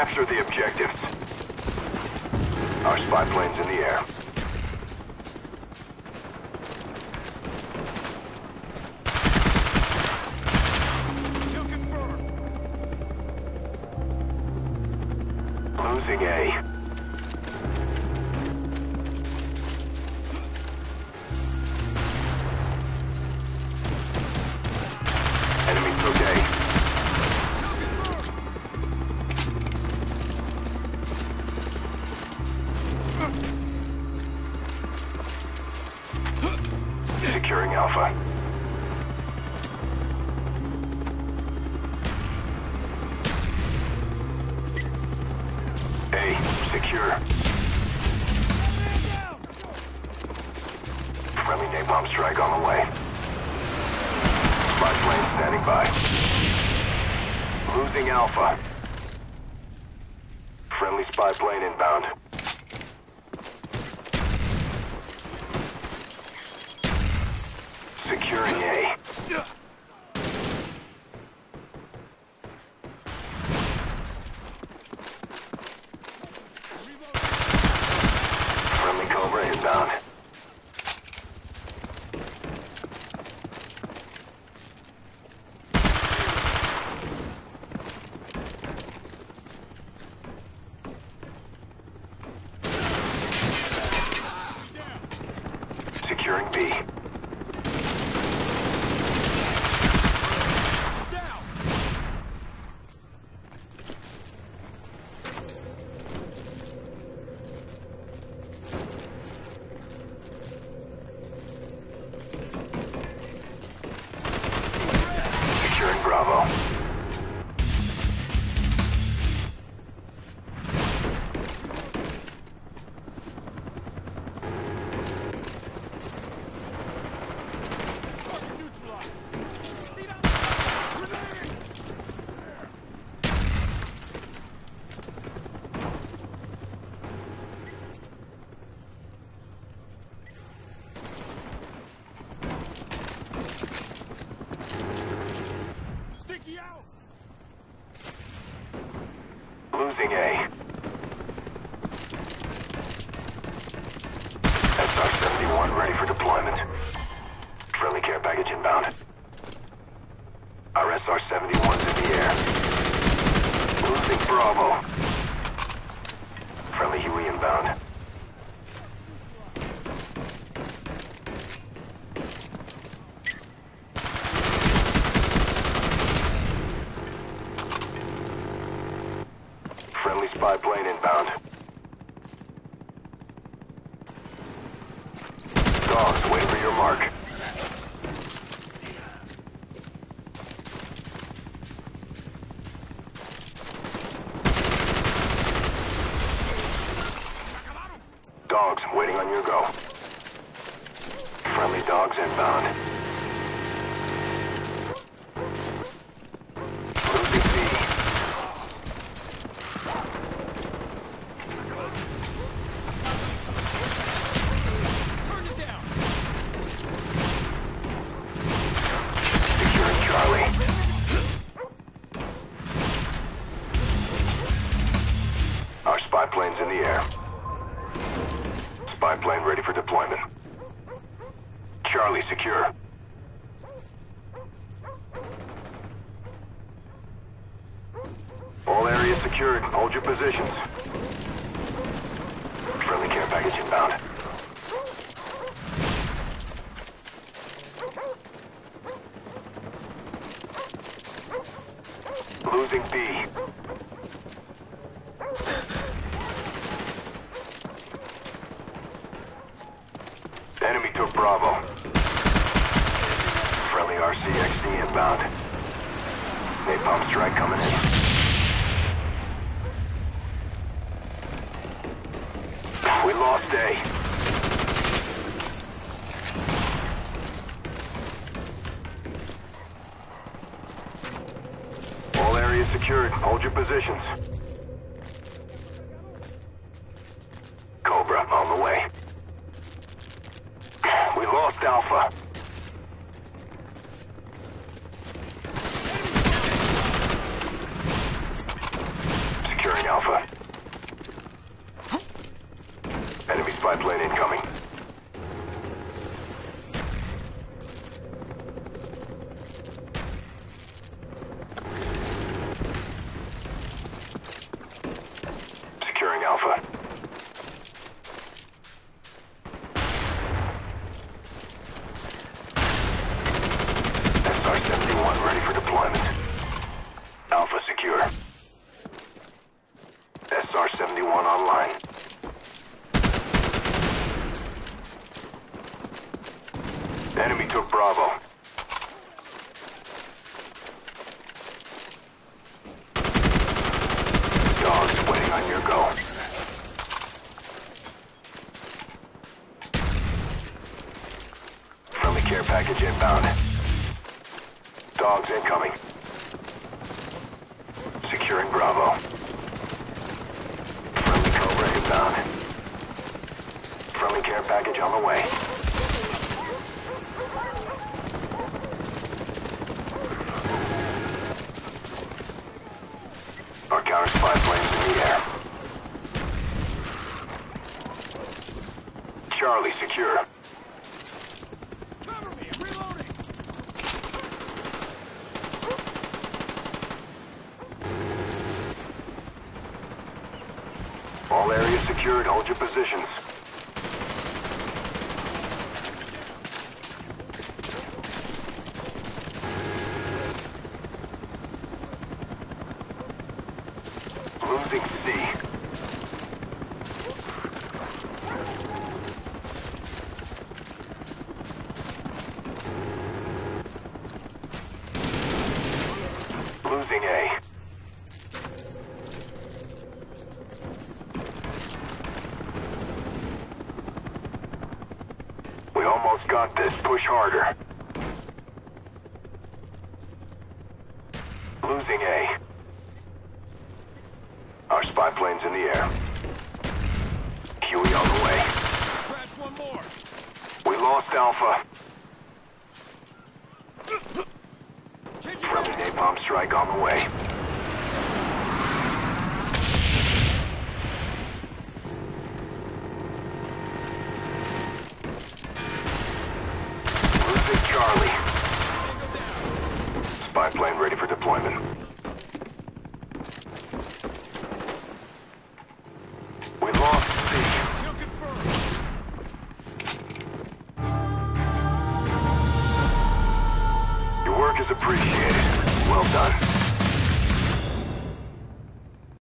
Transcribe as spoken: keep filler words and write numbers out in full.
Capture the objectives. Our spy plane's in the air. Kill confirmed. Losing A. Enemy took A. Securing Alpha. A, secure. Friendly napalm strike on the way. Spy plane standing by. Losing Alpha. Friendly spy plane inbound. Securing A. Friendly Cobra inbound. Securing B. Bravo. Sticky out. Losing A. S R seventy-one ready for deployment. Friendly care package inbound. Our S R seventy-one's in the air. Losing Bravo. Friendly Huey inbound. Friendly spy plane inbound. Dogs, wait for your mark. Dogs, waiting on your go. Friendly dogs inbound. Losing B. Turn it down. Securing Charlie. Our spy plane's in the air. Spy plane ready for deployment. Charlie secure. All areas secured. Hold your positions. Friendly care package inbound. Losing B. Enemy took Bravo. Friendly R C X D inbound. Napalm strike coming in. We lost A. All areas secured. Hold your positions. Cobra on the way. We lost Alpha. Securing Alpha. S R seventy-one online. Enemy took Bravo. Dogs waiting on your go. Friendly care package inbound. Dogs incoming. Securing Bravo. Friendly Cobra inbound. Friendly care package on the way. Our counter spy planes in the air. Charlie secure. Cover me, I'm reloading! All areas secured. Hold your positions. Losing C. Losing A. We almost got this. Push harder. Losing A. Our spy plane's in the air. Huey on the way. Scratch one more! We lost Alpha. Changing Friendly napalm strike on the way.